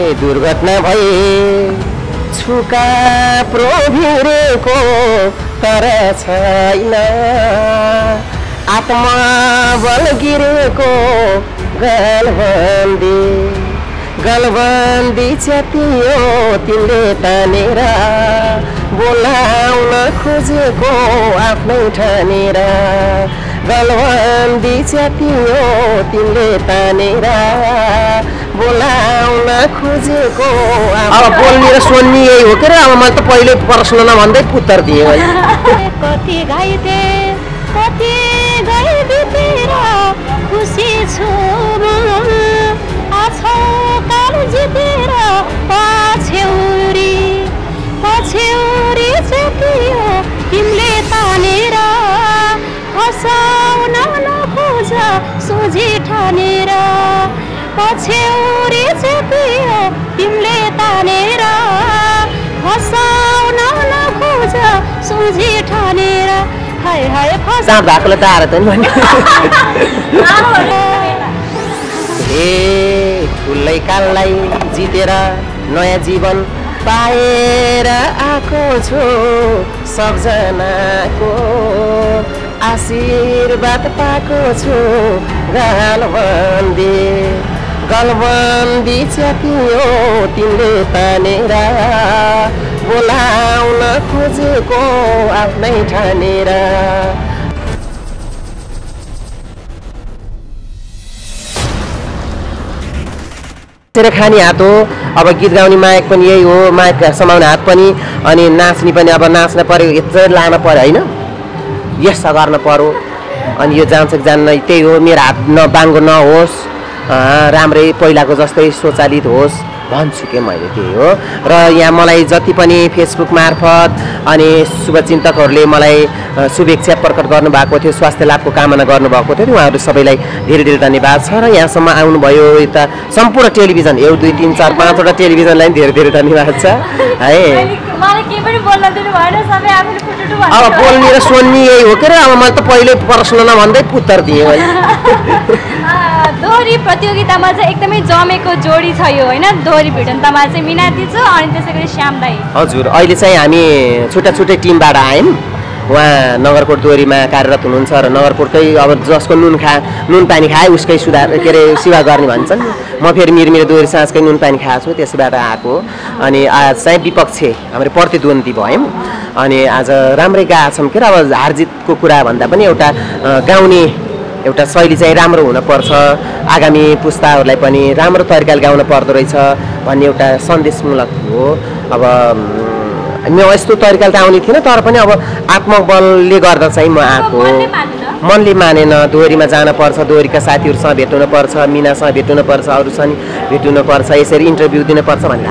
दुर्घटना भई छुका प्रोभिरेको तर छैन आत्मा बल गिरेको गलबन्दी च्यातियो तिमीले तानेर बोलाउन खोजेको आफ्नै ठानेर गलबन्दी च्यातियो तिमीले तानेर बोलाउन खोजेको अब बोल्ने र सुन्ने यही हो के अब मैले त पहिले प्रश्न नभन्दै उत्तर दिएँ कति गाइते कति गाइदिएर खुसी छु आछौ काल जितेर पछ्यौरी च्यातियो तिमीले तानेर हँसाउन नखोज सोझी ठानेर पछ्यौरी च्यातियो तिमीले तानेर हँसाउन नखोज सोझी ठानेर हाय हाय फसा भाकले त आएर त नि ए ठुलै काललाई जितेर नयाँ जीवन पाएर आएको छु सबजनाको आशीर्वाद पाएको छु गलबन्दी च्यातियो तिमीले तानेर बोलाउन खोजेको आफ्नै ठानेर खाने हात हो अब गीत गाउने मायक पनि यही हो मायक समाउने हात पनि अनि नाच्ने पनि अब नाच्न पर्यो यत्रो लान पर्यो होइन यस्ता गर्न पर्यो अनि यो जान्छ कि जान्न त्यही हो मेरो हात नबाङ्गो नहोस् राम्रै पहिलाको जस्तै स्वचालित होस् भन्छु के मैले त्यही हो र यहाँ मलाई जति पनि फेसबुक मार्फत अनि शुभचिन्तकहरूले मलाई शुभेच्छा प्रकट गर्नुभएको थियो स्वास्थ्य लाभको कामना गर्नुभएको थियो उहाँहरू सबैलाई धेरै धेरै धन्यवाद छ र यहाँसम्म आउनुभयो यता सम्पूर्ण टेलिभिजन 1 2 3 4 5 वटा टेलिभिजनलाई धेरै धेरै धन्यवाद छ है अब बोल्ने र सुन्ने यही हो के अब मैले त पहिले प्रश्न नभन्दै उत्तर दिएँ दोहोरी प्रतियोगितामा चाहिँ एकदमै जमेको जोडी छ यो होइन दोहोरी भिडन्तमा चाहिँ मिना दिजु अनि त्यसैगरी श्याम दाई हजुर अहिले चाहिँ हामी छुट्टा छुट्टै टिमबाट आयौँ उहाँ नगरकोट दोहोरीमा कार्यरत हुनुहुन्छ र नगरकोटकै अब जसको नुन पानी खाए उसकै सुधार के अरे सेवा गर्ने भन्छन् म फेरि मेरो दोहोरी साँझकै नुन पानी खाएको छु त्यसबाट आएको अनि आज चाहिँ विपक्ष हाम्रो प्रतिद्वन्दी भयौँ अनि आज राम्रै गएको छौँ के अब हारजितको कुरा भन्दा पनि एउटा गाउने एउटा शैली चाहिँ राम्रो हुनपर्छ आगामी पुस्ताहरूलाई पनि राम्रो तरिकाले गाउन पर्दो रहेछ भन्ने एउटा सन्देशमूलक हो अब म यस्तो तरिकाले त आउने थिएन तर पनि अब आत्मबलले गर्दा चाहिँ म आएको मनले मानेन दोहोरीमा जानुपर्छ दोहोरीका साथीहरूसँग भेट्नुपर्छ मिनासँग भेट्नुपर्छ अरूसँग भेट्नुपर्छ यसरी इन्टरभ्यू दिनुपर्छ भनेर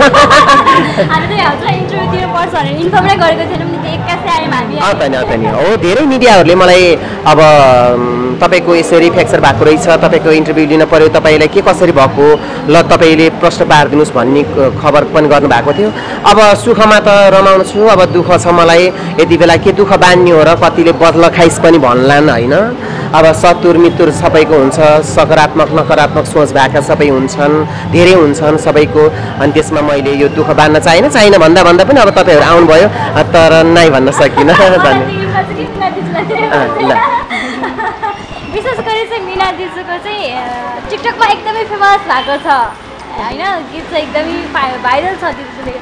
हो धेरै मिडियाहरूले मलाई अब तपाईँको यसरी फ्र्याक्चर भएको रहेछ तपाईँको इन्टरभ्यू लिनु पर्यो तपाईँलाई के कसरी भएको ल तपाईँले प्रश्न पारिदिनुहोस् भन्ने खबर पनि गर्नुभएको थियो अब सुखमा त रमाउनु छु अब दुःख छ मलाई यति बेला के दुःख बान्ने हो र कतिले बदला खाइस पनि भन्लान् होइन अब सतुर मितुर सबैको हुन्छ सकारात्मक नकारात्मक सोच भएका सबै हुन्छन् धेरै हुन्छन् सबैको अनि त्यसमा मैले यो दुःख बान्न चाहिन भन्दा पनि अब तपाईँहरू आउनुभयो तर नै भन्न सकिनँ विशेष गरी चाहिँ मिना दिजुको चाहिँ टिकटकमा एकदमै फेमस भएको छ होइन गीत चाहिँ एकदमै भाइरल छ दिजुले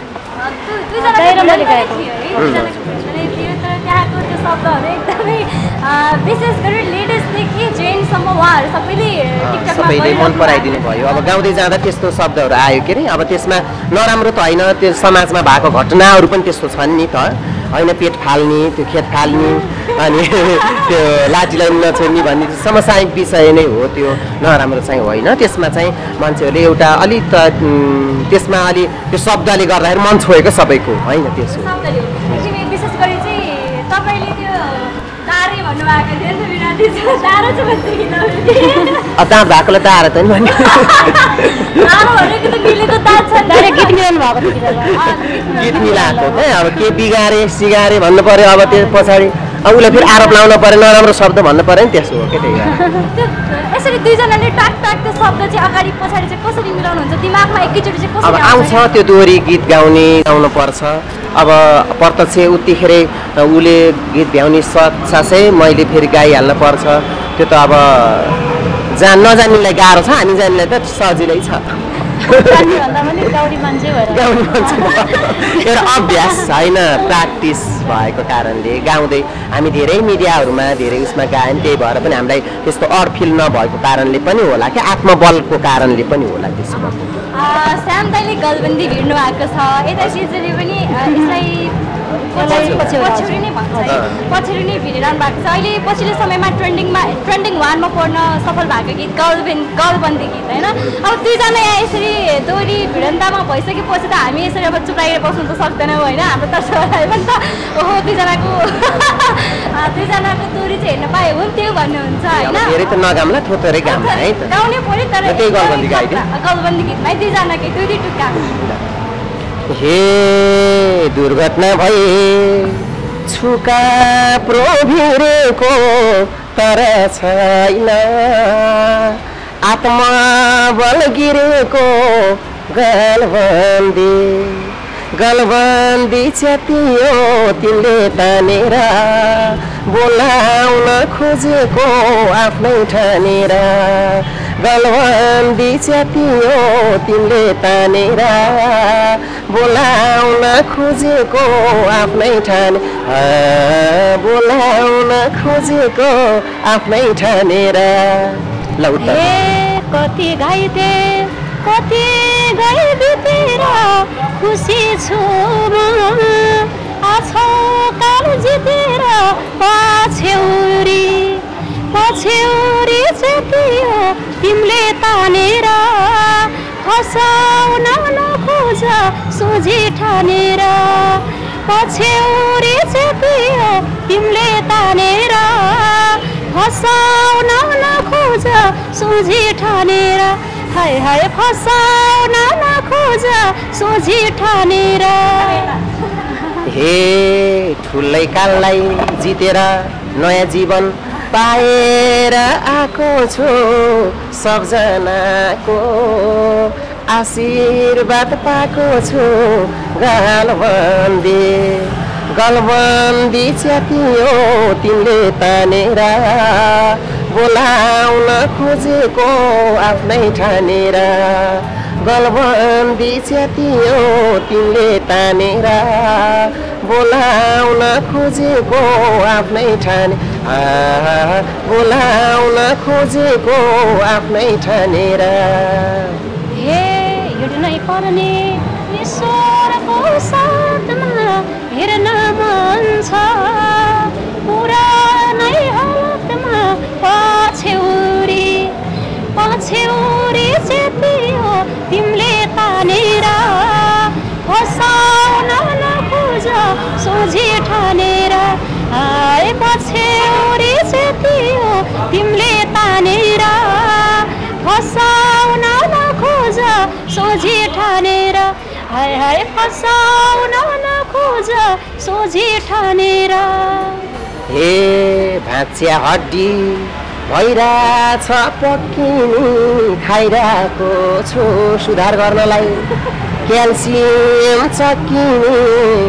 त्यहाँको त्यो शब्दहरू एकदमै विशेष गरी लेटेस्टदेखि जेन्टसम्म उहाँहरू सबैले मन पराइदिनु भयो अब गाउँदै जाँदा त्यस्तो शब्दहरू आयो के अरे अब त्यसमा नराम्रो त होइन त्यो समाजमा भएको घटनाहरू पनि त्यस्तो छन् नि त होइन पेट फाल्ने त्यो खेत फाल्ने अनि त्यो लाजीलाई नछोड्ने भन्ने समसामयिक विषय नै हो त्यो नराम्रो चाहिँ होइन त्यसमा चाहिँ मान्छेहरूले एउटा अलिक त त्यसमा अलि त्यो शब्दले गर्दाखेरि मन छोएको सबैको होइन त्यसो विशेष गरी चाहिँ तपाईँले त्यो तारे भन्नुभएको थियो दाँत भएकोलाई त आएर त नि भन्ने गीत मिलाएको अब के बिगारे सिगारे भन्नु पर्यो अब त्यो पछाडि उसलाई फेरि आरोप लाउन पर्यो नराम्रो शब्द भन्नु पर्यो नि त्यसो हो के त्यही यसरी दुईजनाले टाक टाक त्यो शब्द चाहिँ अगाडि पछाडि चाहिँ कसरी मिलाउनुहुन्छ दिमागमा एकैचोटि चाहिँ अब कसरी आउँछ त्यो दोहोरी गीत गाउनु पर्छ अब प्रत्यक्ष उतिखेरै उसले गीत भ्याउने साथै मैले फेरि गाइहाल्न पर्छ त्यो त अब नजान्नेलाई गाह्रो छ हामी जान्नेलाई त सजिलै छ गाउने मान्छे एउटा अभ्यास होइन प्र्याक्टिस भएको कारणले गाउँदै हामी धेरै मिडियाहरूमा धेरै उसमा गायौँ त्यही भएर पनि हामीलाई त्यस्तो अडफिल नभएको कारणले पनि होला कि आत्मबलको कारणले पनि होला त्यसो श्याम दाइले गलबन्दी भिड्नु भएको छ यता सिजले पनि यसलाई पछ्यौरी नै भन्छ पछ्यौरी नै भिडिरहनु भएको छ अहिले पछिल्लो समयमा ट्रेन्डिङ 1मा पर्न सफल भएको गीत गलबन्दी गीत होइन अब दुईजना यहाँ यसरी दोहोरी भिडन्तमा भइसकेपछि त हामी यसरी अब चुपाएर बस्नु त सक्दैनौँ होइन हाम्रो दर्शकहरूलाई पनि त ओहो दुईजनाको दोहोरी चाहिँ हेर्न पाए हुन्थ्यो भन्नुहुन्छ होइन धेरै त नगाम्ला थोरै गाम है गाउने पऱ्यो तर गलबन्दी गीतमै दुईजनाकै दुई टुक्का हे दुर्घटना भए छुका प्रोभिरेको तर छैन आत्मबल गिरेको गलबन्दी च्यातियो तिमीले तानेर बोलाउन खोजेको आफ्नै ठानेर गलबन्दी च्यातियो तिमीले तानेर बोलाउन खोजेको आफ्नै बोलाउन खोजेको आफ्नै ठानेर कति घाइते कति गए बितेर खुसी छु म आछौ काल जितेर पछ्यौरी च्यातियो तिमीले तानेर फसाउन नखोज सोझी ठानेर पछ्यौरी च्यातियो तिमीले तानेर फसाउन नखोज सोझी ठानेर हाय हाय फसाउन नखोज सोझी ठानेर हे ठुलै काललाई जितेर नयाँ जीवन पाएर आएको छु सबजनाको आशीर्वाद पाएको छु गलबन्दी च्यातियो तिमीले तानेर बोलाउन खोजेको आफ्नै ठानेर गलबन्दी च्यातियो तिमीले तानेर बोलाउन खोजेको आफ्नै बोलाउन खोजेको आफ्नै ठानेर हे हिँड्नै पर्ने ईश्वरको साथमा हेर्न मन छ पुरानै हालतमा पछ्यौरी च्यातियो तिमीले तानेर फसाउन नखोज सोझी ठानेर हाय पछ्यौरी च्यातियो तिमीले तानेर फसाउन नखोज सोझी ठानेर हाय हाय फसाउन नखोज सोझी ठानेर हे भाँच्या हड्डी भइरहेछ पक्किनी खाइरहेको छु सुधार गर्नलाई क्याल्सियम चक्किने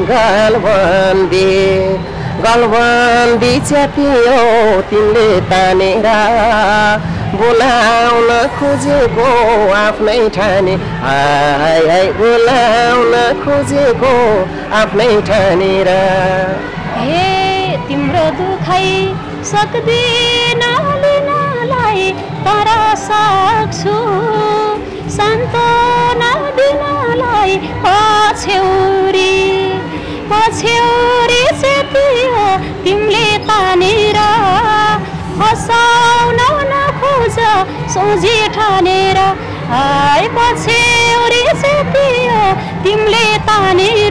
गलबन्दी च्यातियो तिमीले तानेर बोलाउन खोजेको आफ्नै ठाने हाय हाय बोलाउन खोजेको आफ्नै ठानेर हे तिम्रो दुखाइ सक्दिन लिनलाई तर सक्छु सान्त्वना दिनलाई पछ्यौरी च्यातियो तिमीले तानेर फसाउन नखोज सोझी ठानेर हाय पछ्यौरी च्यातियो तिमीले तानेर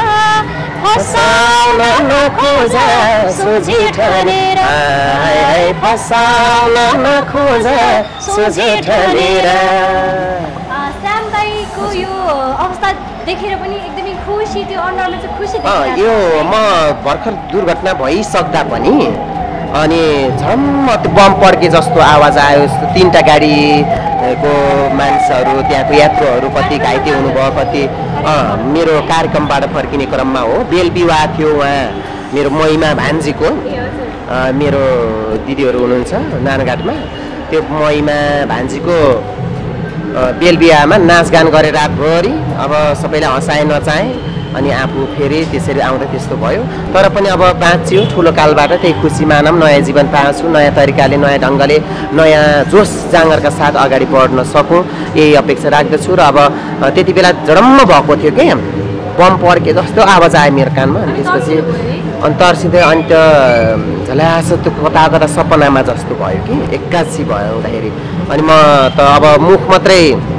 फसाउन नखोज सोझी ठानेर हाय फसाउन नखोज सोझी ठानेर श्याम दाइ तपाईँको यो अवस्था देखेर पनि एकदमै खुसी त्यो अनुहारमा चाहिँ खुसी देखिरहेको यो म भर्खर दुर्घटना भइसक्दा पनि अनि झम्म त्यो बम पड्के जस्तो आवाज आयो। 3टा गाडीको मान्छेहरू त्यहाँको यात्रुहरू कति घाइते हुनुभयो, कति मेरो कार्यक्रमबाट फर्किने क्रममा हो। बेल विवाह थियो उहाँ मेरो महिमा भान्जीको, मेरो दिदीहरू हुनुहुन्छ नारायणघाटमा, त्यो महिमा भान्जीको बेल बिहामा नाचगान गरे रातभरि। अब सबैले हँसाए नचाहे अनि आफू फेरि त्यसरी आउँदा त्यस्तो भयो। तर पनि अब बाँच्यो ठुलो कालबाट, त्यही खुसी मानौँ, नयाँ जीवन पाउँछु, नयाँ तरिकाले नयाँ ढङ्गले नयाँ जोस जाँगरका साथ अगाडि बढ्न सकौँ यही अपेक्षा राख्दछु। र अब त्यति बेला जडम्म भएको थियो कि बम पड्के जस्तो आवाज आयो मेरो कानमा। अनि त्यसपछि अनि तर्सिँदै अनि त झल्यास त्यो कता कता सपनामा जस्तो भयो कि एक्कासी भयो हुँदाखेरि। अनि म त अब मुख मात्रै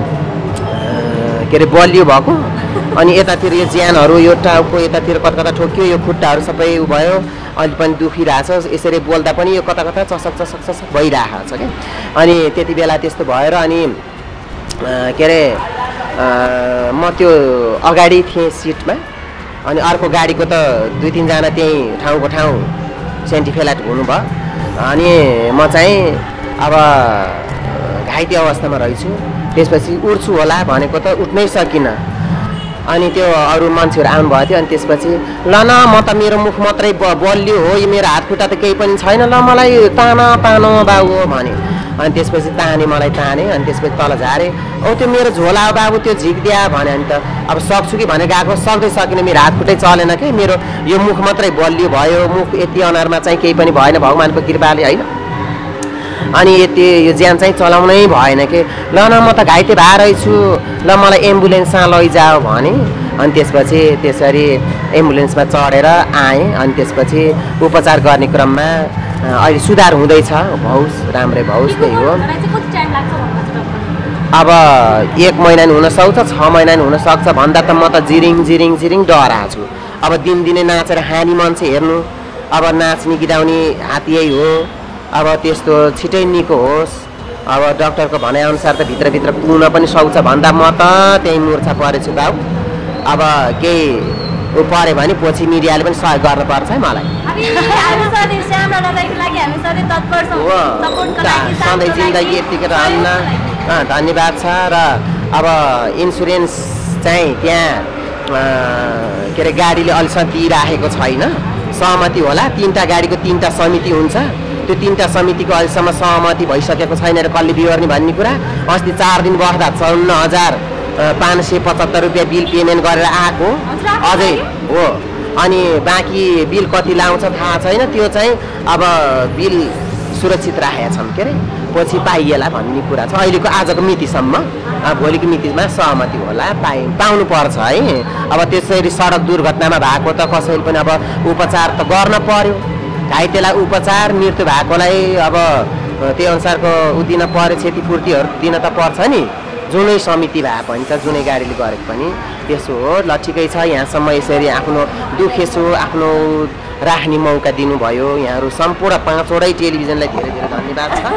के अरे बलियो भएको, अनि यतातिर यो ज्यानहरू यो टाउको यतातिर कता कता ठोक्यो, यो खुट्टाहरू सबै उ भयो, अहिले पनि दुखिरहेछ। यसरी बोल्दा पनि यो कता कता चसक चसक चसक भइरहेको छ कि। अनि त्यति बेला त्यस्तो भएर अनि के अरे म त्यो अगाडि थिएँ सिटमा, अनि अर्को गाडीको त 2-3 जना त्यहीँ ठाउँको ठाउँ सेन्टिफेलाट हुनुभयो। अनि म चाहिँ अब घाइते अवस्थामा रहेछु। त्यसपछि उठ्छु होला भनेको त उठ्नै सकिनँ। अनि त्यो अरू मान्छेहरू आउनुभएको थियो। अनि त्यसपछि ल न म त मेरो मुख मात्रै बलियो हो, यो मेरो हात खुट्टा त केही पनि छैन, ल मलाई तानो बाबु भने। अनि त्यसपछि ताने, मलाई ताने। अनि त्यसपछि तल झारे, औ त्यो मेरो झोला हो बाबु, त्यो झिक्दिया भने। अनि त अब सक्छु कि भने गएको, सक्दै सकिनँ, मेरो हात खुट्टै चलेन कि, मेरो यो मुख मात्रै बलियो भयो, मुख यति अनुहारमा चाहिँ केही पनि भएन भगवान्को कृपाले होइन। अनि यति यो ज्यान चाहिँ चलाउनै भएन कि, ल न म त घाइते भएर रहेछु, ल मलाई एम्बुलेन्समा लैजाऊ भने। अनि त्यसपछि त्यसरी एम्बुलेन्समा चढेर आएँ। अनि त्यसपछि उपचार गर्ने क्रममा अहिले सुधार हुँदैछ, भौस राम्रै भौस, त्यही हो। अब 1 महिना नि हुनसक्छ, 6 महिना नि हुनसक्छ भन्दा त म त जिरिङ डराएको छु। अब दिनदिनै नाचेर हानी मान्छे हेर्नु, अब नाच्ने गिराउने हात यही हो। अब त्यस्तो छिटै निको होस्। अब डक्टरको भनाइअनुसार त भित्रभित्र पुग्न पनि सक्छ भन्दा म त त्यही मुर्छा परेछु बाउ। अब केही पऱ्यो भने पछि मिडियाले पनि सहयोग गर्नुपर्छ है मलाई। सधैँ जिन्दगी यतिकै रहन्न, धन्यवाद छ। र अब इन्सुरेन्स चाहिँ त्यहाँ के अरे गाडीले अहिलेसम्म दिइराखेको छैन, सहमति होला। 3टा गाडीको 3टा समिति हुन्छ, त्यो 3टा समितिको अहिलेसम्म सहमति भइसकेको छैन र कसले बिहोर्ने भन्ने कुरा। अस्ति 4 दिन बस्दा 54,575 रुपियाँ बिल पेमेन्ट गरेर आएको अझै हो। अनि बाँकी बिल कति लाउँछ थाहा छैन, त्यो चाहिँ अब बिल सुरक्षित राखेका छन् के अरे, पछि पाइएला भन्ने कुरा छ। अहिलेको आजको मितिसम्म, भोलिको मितिमा सहमति होला, पाउनुपर्छ है। अब त्यसरी सडक दुर्घटनामा भएको त कसैले पनि अब उपचार त गर्न पर्यो, घाइतेलाई उपचार, मृत्यु भएकोलाई अब त्यही अनुसारको दिन पर्यो, क्षतिपूर्तिहरू दिन त पर्छ नि। जुनै समिति भए पनि त, जुनै गाडीले गरेको पनि त्यसो हो। ल ठिकै छ, यहाँसम्म यसरी आफ्नो दुखेसो आफ्नो राख्ने मौका दिनुभयो यहाँहरू सम्पूर्ण 5वटै टेलिभिजनलाई धेरै धेरै धन्यवाद छ।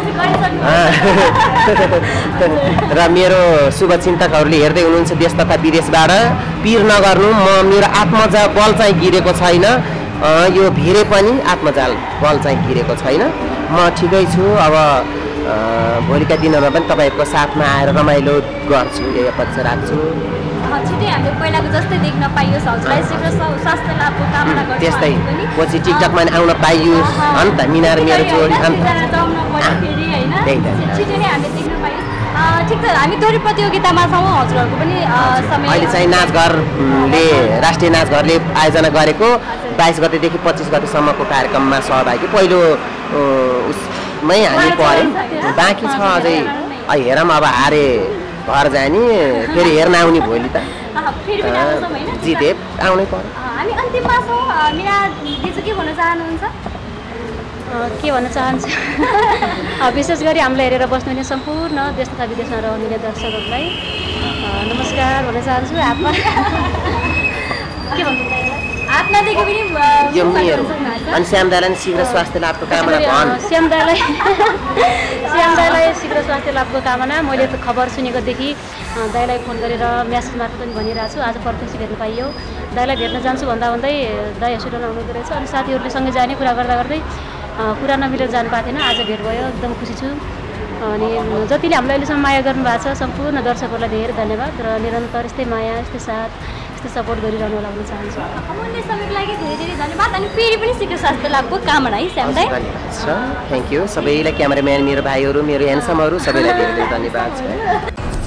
र मेरो शुभचिन्तकहरूले हेर्दै हुनुहुन्छ देश तथा विदेशबाट, पिर नगर्नु, म मेरो आत्मजा बल चाहिँ गिरेको छैन, यो भिरे पनि आत्मजाल बल चाहिँ गिरेको छैन, म ठिकै छु। अब भोलिका दिनहरूमा पनि तपाईँहरूको साथमा आएर रमाइलो गर्छु, यही अपेक्षा राख्छु। छिटै हामीले पहिलाको जस्तै देख्न पाइयोस्, हजुरलाई शीघ्र स्वास्थ्य लाभको कामना गर्छु। त्यस्तै पछि टिकटकमा आउन पाइयोस् अन्त मिनार मेरो जोडी अन्त छिटै नै हामीले देख्न पाइयोस्। ठिक छ, हामी दोहोरी प्रतियोगितामा छौँ, हजुरहरूको पनि समय अहिले चाहिँ नाचघरले राष्ट्रिय नाचघरले आयोजना गरेको 22 गतेदेखि 25 गतेसम्मको कार्यक्रममा सहभागी। पहिलो उसमै हामी पऱ्यौँ, बाँकी छ अझै हेरौँ। अब हारे घर जाने, फेरि हेर्न आउने भोलि त जिते आउनै पर्यो। हामी अन्तिममा छौँ, मिना दिजु के भन्न चाहनुहुन्छ? के भन्न चाहन्छु विशेष गरी हामीलाई हेरेर बस्नुहुने सम्पूर्ण देश तथा विदेशमा रहनुहुने दर्शकहरूलाई नमस्कार भन्न चाहन्छु। हातमा के भन्नु, हात हात नदेखे पनि यो मेरो अनि श्याम दाइलाई शीघ्र स्वास्थ्य लाभको कामना भन्। श्याम दाइलाई शीघ्र स्वास्थ्य लाभको कामना। मैले त खबर सुनेकोदेखि दाइलाई फोन गरेर म्यासेज मार्फत पनि भनिरहेको छु। आज प्रत्यक्ष भेट्न पाइयो। दाइलाई भेट्न जान्छु भन्दा भन्दै दाइ हस्पिटल आउनुहुँदो रहेछ। अनि साथीहरूले सँगै जाने कुरा गर्दा गर्दै कुरा नमिलेर जानु पाएको थिएन। आज भेट भयो, एकदम खुसी छु। अनि जतिले हामीलाई अहिलेसम्म माया गर्नुभएको छ सम्पूर्ण दर्शकहरूलाई धेरै धन्यवाद र निरन्तर यस्तै माया, यस्तै साथ, यस्तै सपोर्ट गरिरहनु होला भन्न चाहन्छु। अमूल्य समयको लागि धेरै धेरै धन्यवाद अनि फेरि पनि शीघ्र स्वास्थ्य लाभको कामना है श्याम दाइ। थ्याङ्क यू सबैलाई, क्यामेराम्यान मेरो भाइहरू, मेरो ह्यान्डसमहरू सबैलाई धेरै धेरै धन्यवाद छ।